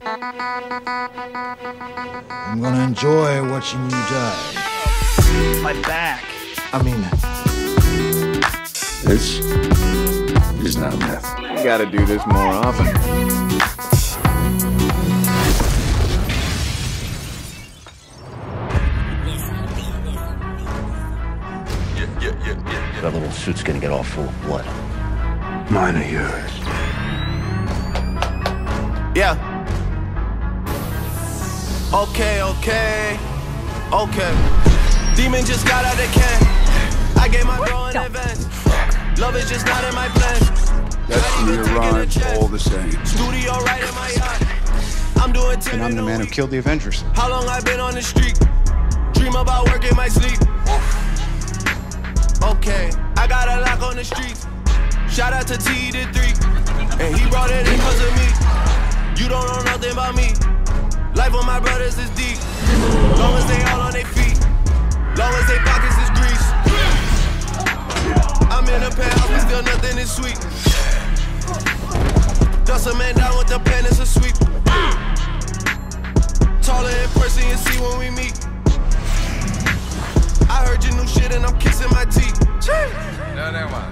I'm gonna enjoy watching you die. My back. I mean, this is not meth. You gotta do this more often. That little suit's gonna get all full of blood. mine are yours. Yeah. Okay. Demon just got out the can. I gave my bro in advance. Love is just not in my plans. That's me arrived all the same. Studio right in my yacht. I'm doing 10. And I'm the man who killed the Avengers. How long I been on the street? Dream about work in my sleep. Okay, I got a lock on the streets. Shout out to T the 3. And he brought it in cause of me. You don't know nothing about me. Life of my brothers is deep. Long as they all on their feet. Long as they pockets is grease. I'm in a penthouse, but still nothing is sweet. Dust a man down with the pen, it's a sweep. Taller in person, you see when we meet. I heard your new shit and I'm kissing my teeth. No, never mind.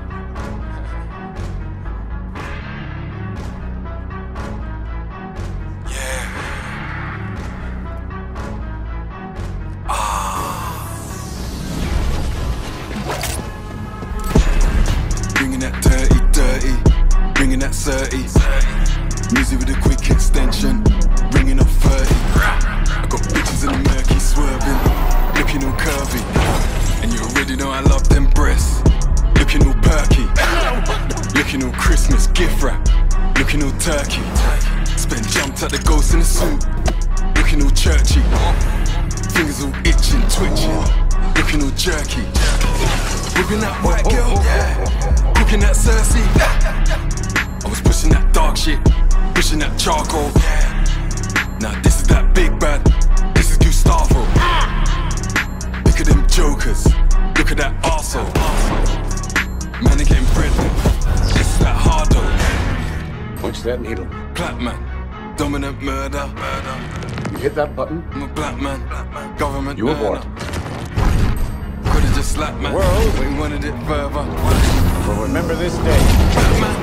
Bringing that dirty, bringing that 30. Music with a quick extension, bringing up 30. I got bitches in the murky swerving, looking all curvy. And you already know I love them breasts, looking all perky. Looking all Christmas gift wrap, looking all turkey. Spent jumped at the ghost in the suit, looking all churchy. Fingers all itching, twitching, looking all jerky. Whipping that white girl, cooking that Cersei. I was pushing that dark shit, pushing that charcoal. Now this is that big bad, this is Gustavo. Look at them jokers, look at that arsehole. Man, they getting pregnant, this is that hardo. What's that needle? Black man, dominant murder. You hit that button? I'm a black man, government You were murder. born. Could've just slapped man, World. we wanted it further. Well, remember this day. Black man.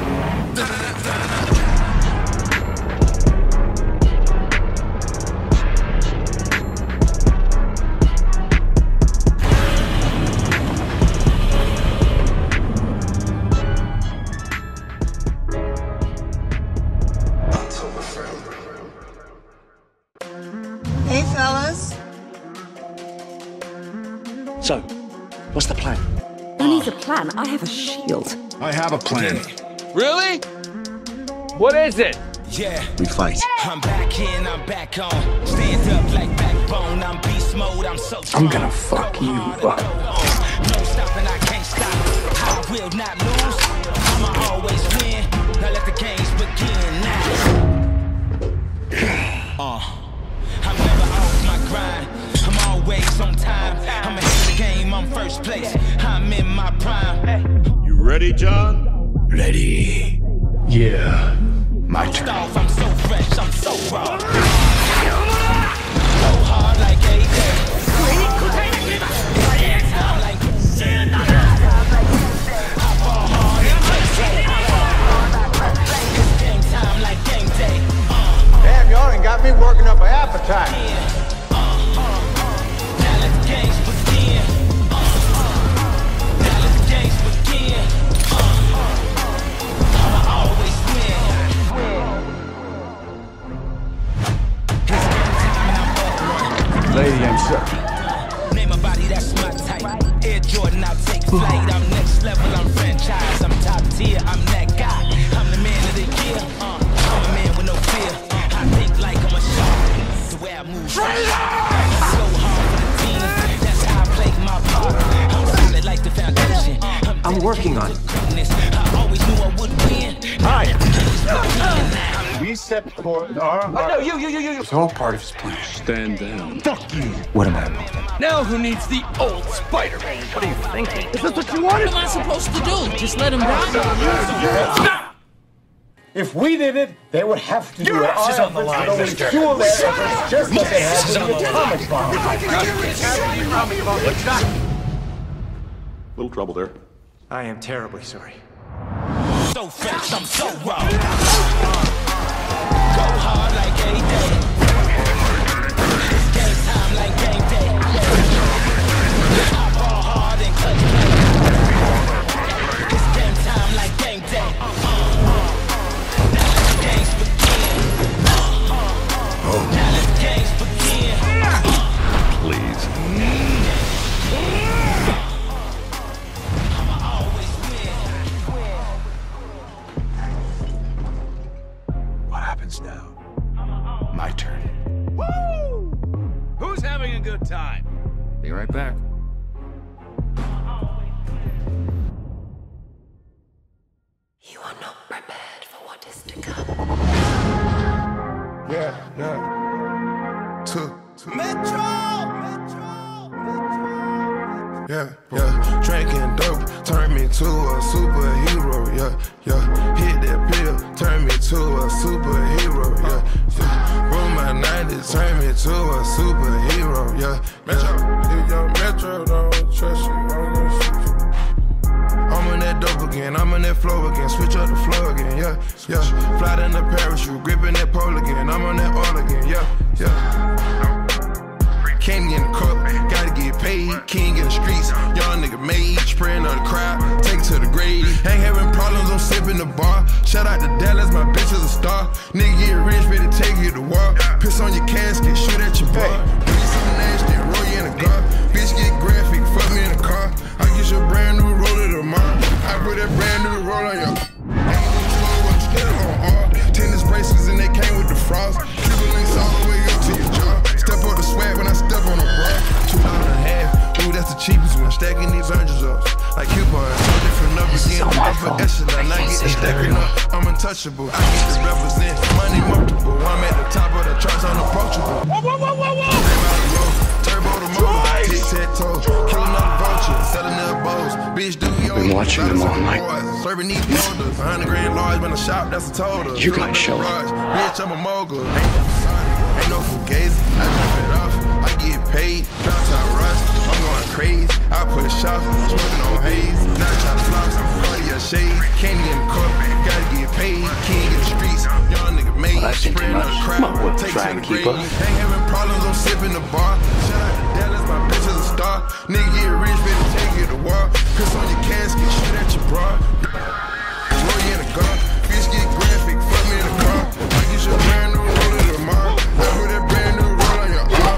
Hey, fellas. So, what's the plan? Who needs a plan? I have a shield. I have a plan. Really? What is it? Yeah, We fight. I'm back in, I'm back on. Stand up like backbone, I'm beast mode, I'm so strong. I'm gonna fuck you up. No stopping, I can't stop. I will not lose. I'ma always win. Now let the games begin now. I'm never off my grind. I'm always on time. I'm ahead of the game, I'm first place. I'm in my prime. You ready, John? Ready. Yeah. My turn. I'm so fresh, I'm so raw. So hard like AJ. I'm like I fall hard and it's game time like game day. Damn, y'all done got me working up an appetite. Now let the games begin. Now let the games begin. I'ma always win. Lady, I'm sorry. Name a body, that's my type. Air Jordan, I'll take flight. I'm next level, I'm franchise. I'm top tier, I'm that guy. I'm the man of the year. I'm a man with no fear. I think like I'm a shark. The way I move. I go hard for the team. That's how I play my part. I'm solid like the foundation. I'm working on it. I always knew I would win. Hi. We set for our... No, you. It's all part of his plan. Stand down. Fuck you. What am I? Now who needs the old Spider-Man? What are you thinking? Is this what you wanted? What am I supposed to do? Just let him run? If we did it, they would have to do it. Your ass is on the line, mister. Fuel their efforts just like they have with the atomic bomb. Little trouble there. I am terribly sorry. So fresh, I'm so raw. Go hard like a day. It's game time like game day. I ball hard and cut play. It's game time like game day. Now the games begin. Now the games begin. Please. I'ma always win. What happens now? My turn. Woo! Who's having a good time? Be right back. You are not prepared for what is to come. Yeah. Metro! Yeah. Drinking dope turned me to a superhero. Yeah. Hit that pill, turned me to a superhero. Yeah. Roll my 90s, turned me to a superhero. Yeah. Metro, if your Metro don't trust you, I'm gonna shoot you. I'm on that dope again, I'm on that flow again, switch up the flow again, yeah. Fly down the parachute, gripping that pole again, I'm on that all again, yeah. Candy in the cup, gotta get paid, king in the streets, young nigga made, spraying on the crowd, take it to the grave. Ain't having problems, I'm sipping the bar. Shout out to Dallas, my bitch is a star. Nigga get rich, ready to take you to war. Piss on your casket, shoot at your bar. Give me something nasty, roll you in the car. Bitch get graphic, fuck me in the car. I get your brand new roller tomorrow. I put that brand new roll on your. Ain't no slow, but still on hard. Tennis bracelets and they came with the frost. Cuban links all the way up to your jaw. Step on the swag when I step on the bra. $2.50. Ooh, that's the cheapest one. Stacking these hundreds up like coupons. So different numbers again. Upper echelon. I get the stacking up. I'm untouchable. I get to represent money multiple. I'm at the top of the charts, unapproachable. Whoa. Turbo the motor. Tic-tac-toe. Killing all the vultures. Selling their bows. Bitch, do yours. Been watching them all night. Serving these boulders. 100 grand large when I shop, that's a total. You guys show up. Bitch, I'm a mogul. Ain't no fugazi. I jump it off. I get paid. Drop top rust. I'm going crazy. I put a shot. Smoking on haze. Not trying to floss. All your shades. Candy in the cup. Gotta get paid. King in the streets. Young nigga made. Spreading on the crowd. Take to the grave. Ain't having problems. I'm sipping the bar. Shout out to Dallas. My bitch is a star. Nigga get rich. Better take you to war. Piss on your casket. Shoot at your bra. Roll you in the car. Bitch get graphic. Fuck me in the car. I get your brand new roller tomorrow. I put that brand new roll on your arm.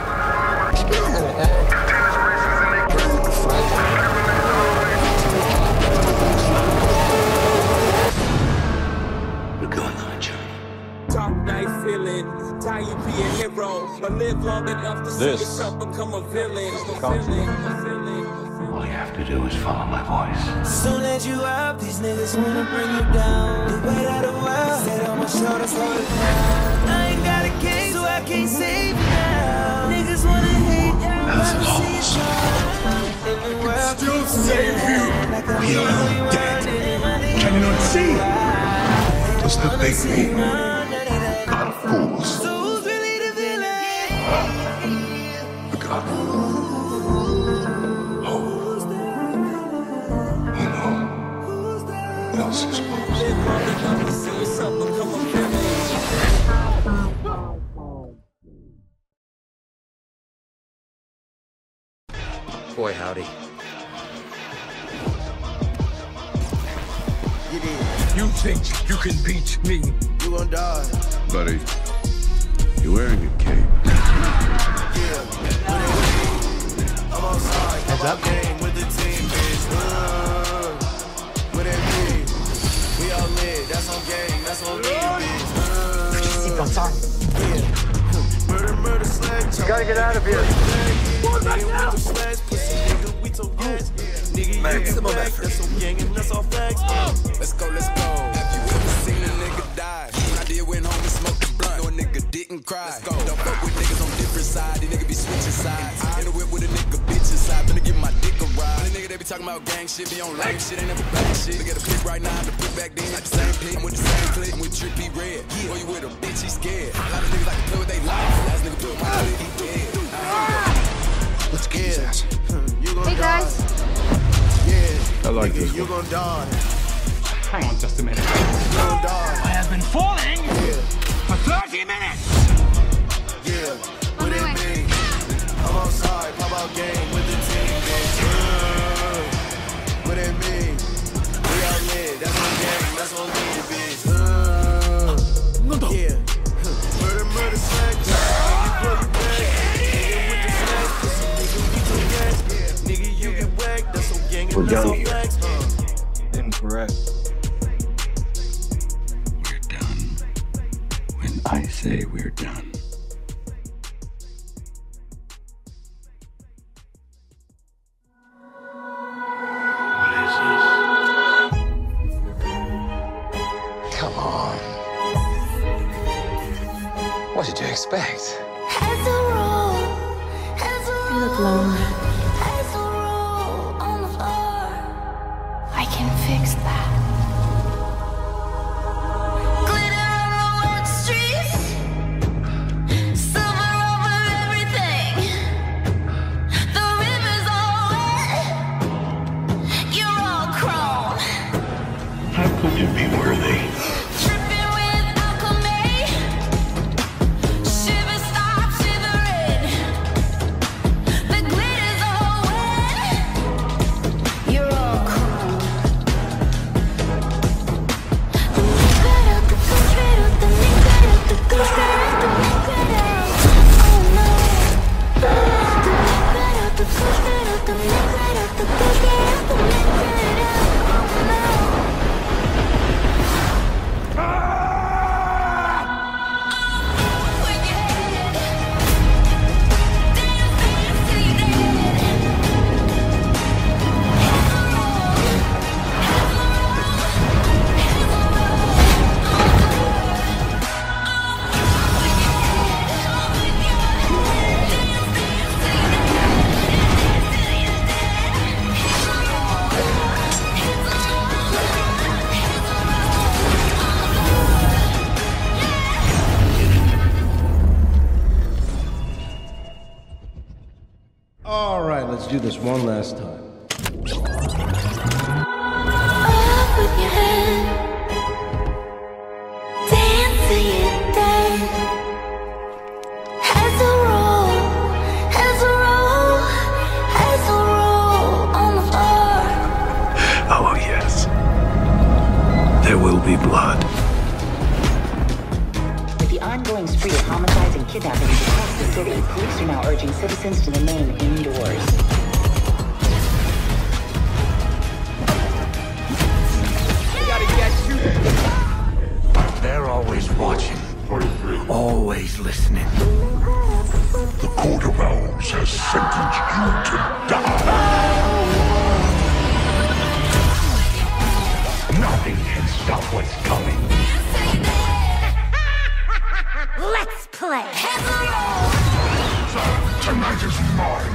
We're going on a journey. Talk nice feeling, tie you be a hero, but live long enough to see yourself become a villain. All you have to do is follow my voice. Soon as you up, these niggas wanna bring you down. The weight of the world, set on my shoulders, hold it down. I ain't got a king, so I can't save you now. Niggas wanna hate you, That's lost. Still save you. We are all dead. Can you not see? Does that make me God fools? So who's really the villain? The God. Else is supposed. Boy, howdy. You think you can beat me? You gon' die. Buddy, you're wearing a cape. I'm outside. Heads up. Game with the team, bitch. With that big. We all lit. That's on game. That's on me, bitch. Murder, slag. Gotta get out of here. Maximum effort. That's on gang and that's all facts. Let's go. Have you ever seen a nigga die? I did went home and smoked a blunt. No nigga didn't cry. Let's go. Don't fuck with niggas on different different side. These niggas be switching sides. In the whip with a nigga bitch inside. Finna give my dick a ride. The nigga they be talking about gang shit, be on lame shit, ain't never back shit. Look at the pick right now, the pick back then. Like the same pick, I'm with the same clip. I'm with Trippy Red. Boy, you with a bitch, he scared. A lot of niggas like to play with they life. Last nigga put my clip, he dead. Let's get his ass. Hey guys. Yeah. I like this You gon' die. Hang on just a minute. You gon' die. I have been falling for 30 minutes. Yeah. What it mean? I'm outside, pop out game with the team, bitch. What it mean? We out lit, that's on game, that's on lead, bitch. Yeah. Murder, murder, smack, you blow you back. Nigga with the smack, pussy nigga, we too gas. Nigga, you get whacked, that's on gang, and that's on facts. Incorrect. We're done. When I say we're done. Come on. What did you expect? As a rule, you look lonely. As a rule on the floor, I can fix that. Glitter on the wet streets, silver over everything. The river's all wet, you're all chrome. How could you be worthy? Tripping with alchemy, shiver, stop shivering. The glitter's all wet, you're all cold. The liquid out, the liquid out, the liquid out, the liquid out, the liquid out. Oh no. The liquid out, the liquid out, the liquid out, the liquid out, the liquid out. Oh no. All right, let's do this one last time. Up with your head, dance till you're dead. As a roll, as a roll, as a roll on the floor. Oh, yes. There will be blood. With the ongoing spree of homicides and kidnappings across the city, police are now urging citizens to remain indoors. They're always watching. Always listening. The Court of Owls has sentenced you to die. Nothing can stop what's coming. Let's play. Tonight is mine.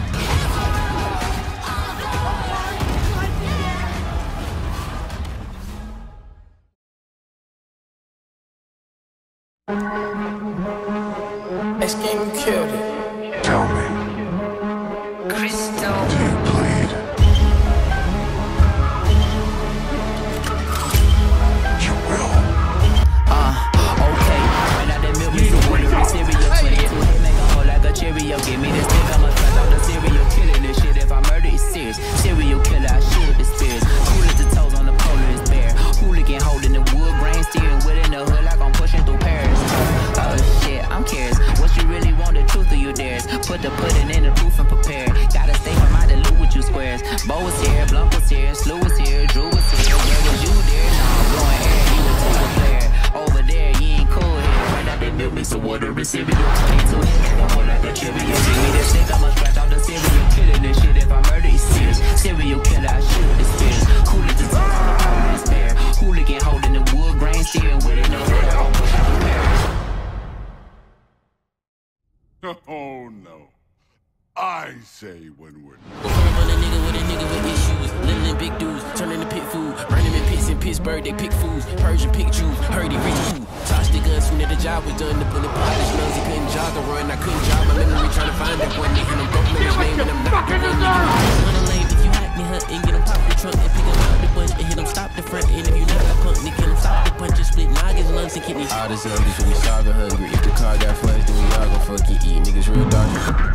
This game killed it. Tell me, Crystal. do you bleed? You will. Okay. Right now that milk me some water with cereal. 22 hit make a hole like a Cheerio. Give me this stick, I'ma cut out the serial killer. This shit, if I murder, it's serious. Serial killer, I shoot with the spears. Cool as the toes on the polar is bare. Hooligan holding the wood grain, steering with in the hood like I'm pushing through Paris. Oh shit, I'm curious. What you really want, the truth or you dares? Put the pudding in the proof and prepare. Gotta stay from out the loot with you squares. Bo was here, Blunt was here, Slew was here, Drew was here. Where was you there? Nah, I'm blowing air, you a total player. Over there, you ain't cool here. Right now they milk me some water and cereal. 22 hit make a hole like a Cheerio. Give me this stick, I'ma scratch out the serial killer. This shit, if I murder, it's serious. Serial killer, I shoot with the spears. Cool as the toes on the polar is bare. Hooligan holding the wood grain, steering with it, no hood, I'm pushing through Paris. Oh no. I say when we're on a nigga with issues, living in big dudes, turning to pit food, burning in pits in Pittsburgh, they pick fools, Persian pick Jews, heard he rich food, tossed the gun soon that the job was done, the bullet polished nose, he couldn't jog or run, I couldn't jog my memory trying to find that one nigga, I'm broke, no his name, and I'm not the one nigga. On a lane, if you hot me hunt and get him pop the trunk and pick him out the bunch and hit him stop the front, and if you not a punk, then kill him stop the punch and split noggins, lungs and kidneys. All this numbers when we starving hungry, if the car got flushed, then we all gon' fucking eat, niggas real dark.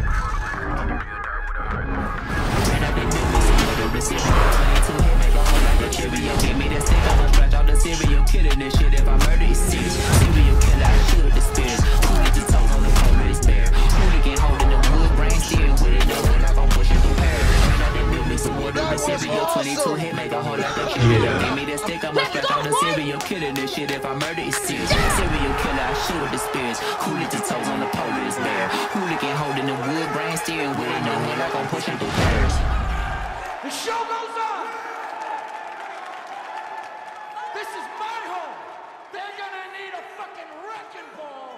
Give me that stick, I'ma scratch all the serial killer. This shit, if I murder, it's serious. Serial killer, I shoot the spears. Who get the toes on the pole, it's bare. Hooligan holding the wood, brain steering with it. No one, I gon' push it through Paris. Right now, they built me some water, the serial 22 hit, make a whole lot of killer. Give me that stick, I'ma scratch all the serial killer. This shit, if I murder, it's serious. Serial killer, I shoot the spears. Who get the toes on the pole, it's bare. Hooligan holding the wood, brain steering with it. No one, I gon' push it through Paris. The show goes on. This is my home. They're gonna need a fucking wrecking ball.